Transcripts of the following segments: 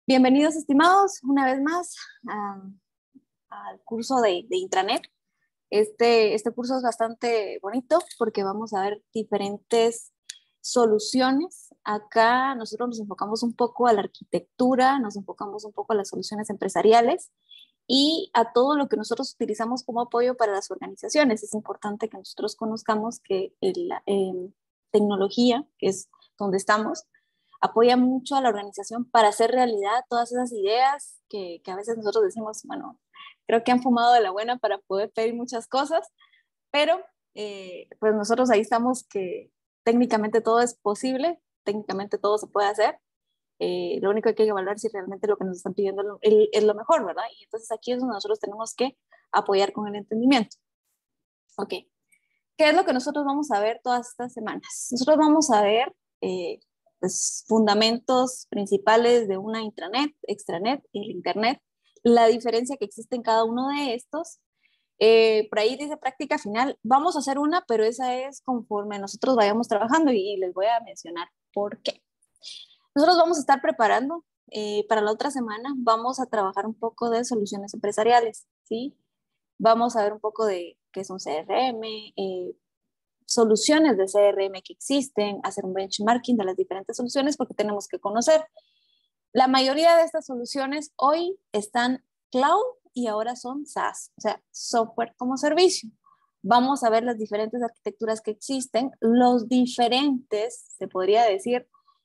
Bienvenidos, estimados, una vez más al curso de intranet. Este curso es bastante bonito porque vamos a ver diferentes soluciones. Acá nosotros nos enfocamos un poco a la arquitectura, nos enfocamos un poco a las soluciones empresariales y a todo lo que nosotros utilizamos como apoyo para las organizaciones. Es importante que nosotros conozcamos que la tecnología, que es donde estamos, apoya mucho a la organización para hacer realidad todas esas ideas que a veces nosotros decimos, bueno, creo que han fumado de la buena para poder pedir muchas cosas, pero pues nosotros ahí estamos que técnicamente todo es posible, técnicamente todo se puede hacer. Lo único que hay que evaluar si realmente lo que nos están pidiendo es lo mejor, ¿verdad? Y entonces aquí es donde nosotros tenemos que apoyar con el entendimiento. Ok, ¿qué es lo que nosotros vamos a ver todas estas semanas? Nosotros vamos a ver pues, fundamentos principales de una intranet, extranet y el internet, la diferencia que existe en cada uno de estos. Por ahí dice práctica final, vamos a hacer una, pero esa es conforme nosotros vayamos trabajando y les voy a mencionar por qué. Nosotros vamos a estar preparando para la otra semana, vamos a trabajar un poco de soluciones empresariales, ¿sí? Vamos a ver un poco de qué es un CRM, soluciones de CRM que existen, hacer un benchmarking de las diferentes soluciones porque tenemos que conocer. La mayoría de estas soluciones hoy están cloud y ahora son SaaS, o sea, software como servicio. Vamos a ver las diferentes arquitecturas que existen, los diferentes, se podría decir,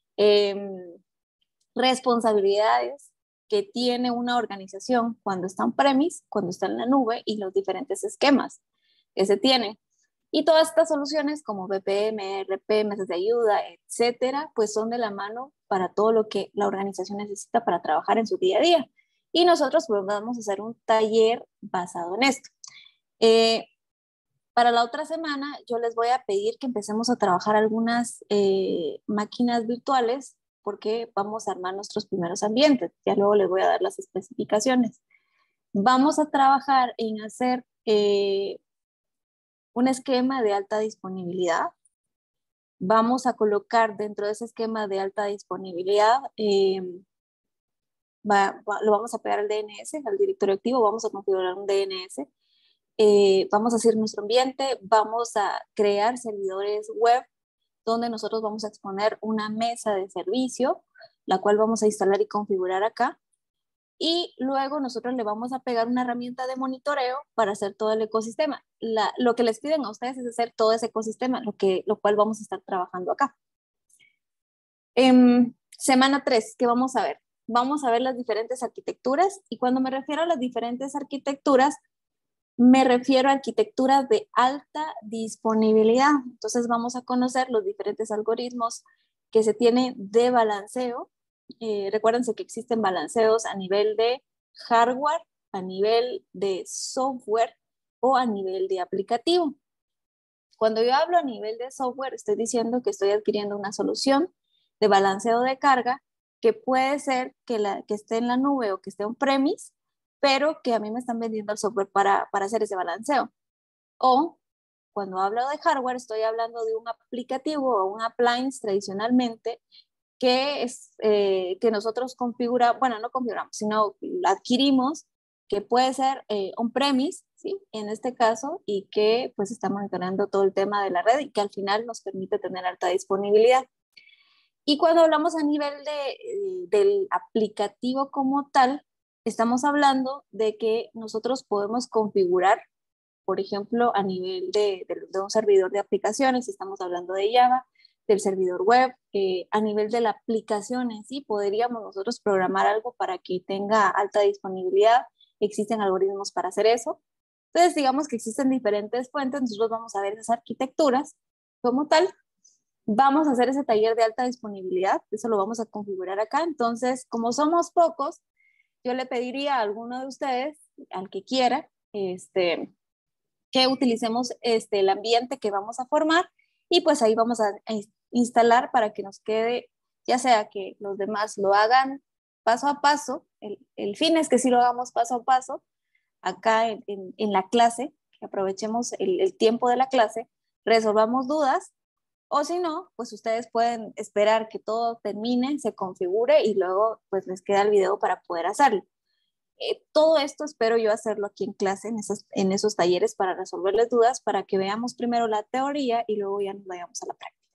responsabilidades que tiene una organización cuando está on-premise, cuando está en la nube y los diferentes esquemas que se tienen. Y todas estas soluciones como BPM, RP, mesas de ayuda, etcétera, pues son de la mano para todo lo que la organización necesita para trabajar en su día a día. Y nosotros pues, vamos a hacer un taller basado en esto. Para la otra semana yo les voy a pedir que empecemos a trabajar algunas máquinas virtuales porque vamos a armar nuestros primeros ambientes. Ya luego les voy a dar las especificaciones. Vamos a trabajar en hacer un esquema de alta disponibilidad. Vamos a colocar dentro de ese esquema de alta disponibilidad, lo vamos a pegar al DNS, al directorio activo, vamos a configurar un DNS. Vamos a hacer nuestro ambiente, vamos a crear servidores web donde nosotros vamos a exponer una mesa de servicio, la cual vamos a instalar y configurar acá. Y luego nosotros le vamos a pegar una herramienta de monitoreo para hacer todo el ecosistema. Lo que les piden a ustedes es hacer todo ese ecosistema, lo cual vamos a estar trabajando acá. Semana 3, ¿qué vamos a ver? Vamos a ver las diferentes arquitecturas y cuando me refiero a las diferentes arquitecturas, me refiero a arquitecturas de alta disponibilidad. Entonces vamos a conocer los diferentes algoritmos que se tienen de balanceo. Recuérdense que existen balanceos a nivel de hardware, a nivel de software o a nivel de aplicativo. Cuando yo hablo a nivel de software, estoy diciendo que estoy adquiriendo una solución de balanceo de carga que puede ser que esté en la nube o que esté on-premise, pero que a mí me están vendiendo el software para hacer ese balanceo. O cuando hablo de hardware, estoy hablando de un aplicativo o un appliance tradicionalmente que nosotros no configuramos, sino adquirimos, que puede ser on-premise, ¿sí? En este caso, y que pues está monitoreando todo el tema de la red y que al final nos permite tener alta disponibilidad. Y cuando hablamos a nivel del aplicativo como tal, estamos hablando de que nosotros podemos configurar, por ejemplo, a nivel de un servidor de aplicaciones, estamos hablando de Java, del servidor web, a nivel de la aplicación en sí, podríamos nosotros programar algo para que tenga alta disponibilidad, existen algoritmos para hacer eso. Entonces, digamos que existen diferentes fuentes, nosotros vamos a ver esas arquitecturas como tal. Vamos a hacer ese taller de alta disponibilidad, eso lo vamos a configurar acá. Entonces, como somos pocos, yo le pediría a alguno de ustedes, al que quiera, que utilicemos el ambiente que vamos a formar y pues ahí vamos a instalar para que nos quede, ya sea que los demás lo hagan paso a paso, el fin es que sí lo hagamos paso a paso, acá en la clase, que aprovechemos el tiempo de la clase, resolvamos dudas O si no, pues ustedes pueden esperar que todo termine, se configure y luego pues les queda el video para poder hacerlo. Todo esto espero yo hacerlo aquí en clase, en esos talleres para resolverles dudas, para que veamos primero la teoría y luego ya nos vayamos a la práctica.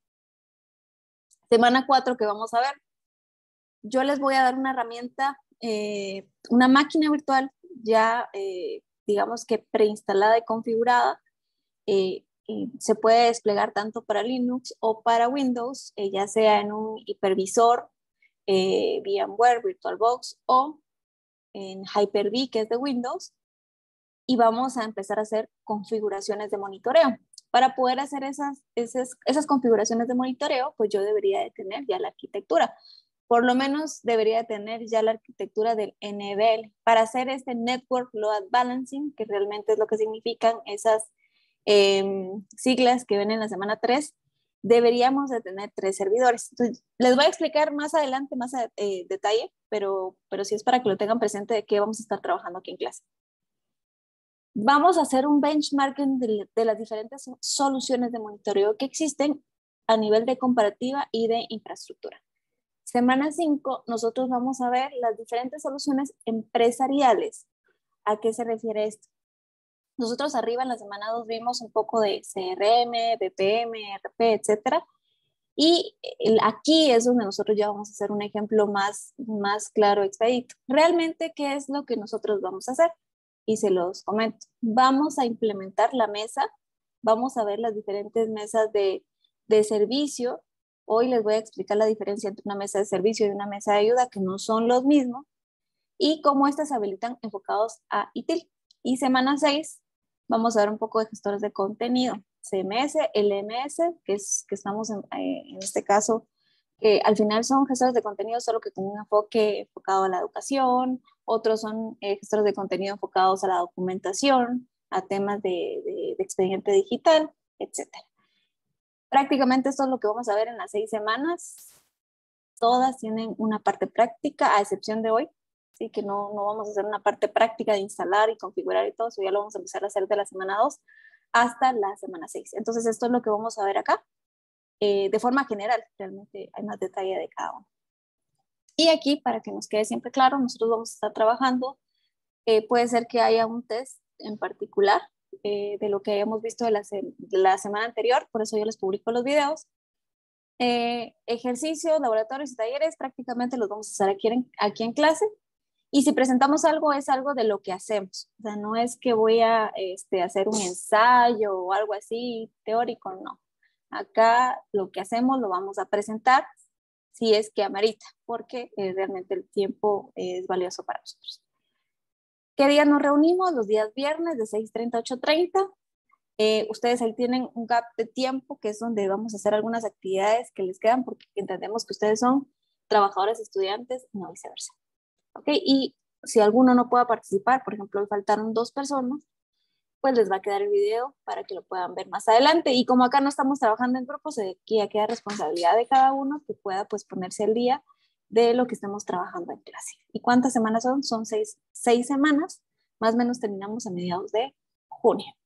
Semana 4 que vamos a ver. Yo les voy a dar una herramienta, una máquina virtual ya, digamos que preinstalada y configurada. Y se puede desplegar tanto para Linux o para Windows, ya sea en un hipervisor, VMware, VirtualBox o en Hyper-V, que es de Windows, y vamos a empezar a hacer configuraciones de monitoreo. Para poder hacer esas configuraciones de monitoreo, pues yo debería de tener ya la arquitectura. Por lo menos debería de tener ya la arquitectura del NBL para hacer este Network Load Balancing, que realmente es lo que significan esas siglas que ven en la semana 3. Deberíamos de tener 3 servidores. Entonces, les voy a explicar más adelante, más detalle, pero sí es para que lo tengan presente de qué vamos a estar trabajando aquí en clase. Vamos a hacer un benchmarking de las diferentes soluciones de monitoreo que existen a nivel de comparativa y de infraestructura. Semana 5, nosotros vamos a ver las diferentes soluciones empresariales. ¿A qué se refiere esto? Nosotros arriba en la semana 2 vimos un poco de CRM, BPM, RP, etcétera. Y aquí es donde nosotros ya vamos a hacer un ejemplo más claro, expedito. Realmente, ¿qué es lo que nosotros vamos a hacer? Y se los comento. Vamos a implementar la mesa, vamos a ver las diferentes mesas de servicio. Hoy les voy a explicar la diferencia entre una mesa de servicio y una mesa de ayuda, que no son los mismos, y cómo estas se habilitan enfocados a ITIL. Y semana 6, vamos a ver un poco de gestores de contenido, CMS, LMS, que estamos en este caso, que al final son gestores de contenido, solo que con un enfoque enfocado a la educación, otros son gestores de contenido enfocados a la documentación, a temas de expediente digital, etc. Prácticamente esto es lo que vamos a ver en las 6 semanas. Todas tienen una parte práctica, a excepción de hoy, así que no vamos a hacer una parte práctica de instalar y configurar y todo, eso ya lo vamos a empezar a hacer de la semana 2 hasta la semana 6. Entonces esto es lo que vamos a ver acá, de forma general, realmente hay más detalle de cada uno. Y aquí, para que nos quede siempre claro, nosotros vamos a estar trabajando, puede ser que haya un test en particular de lo que hayamos visto de la semana anterior, por eso yo les publico los videos. Ejercicios, laboratorios y talleres prácticamente los vamos a hacer aquí en clase, y si presentamos algo es algo de lo que hacemos, o sea, no es que voy a hacer un ensayo o algo así teórico, no. Acá lo que hacemos lo vamos a presentar si es que amerita, porque realmente el tiempo es valioso para nosotros. ¿Qué días nos reunimos? Los días viernes de 6:30 a 8:30. Ustedes ahí tienen un gap de tiempo, que es donde vamos a hacer algunas actividades que les quedan, porque entendemos que ustedes son trabajadores, estudiantes, no viceversa. ¿Ok? Y si alguno no pueda participar, por ejemplo, faltaron 2 personas, pues les va a quedar el video para que lo puedan ver más adelante. Y como acá no estamos trabajando en grupos, aquí ya queda responsabilidad de cada uno que pueda pues ponerse al día de lo que estamos trabajando en clase. ¿Y cuántas semanas son? Son 6 semanas, más o menos terminamos a mediados de junio.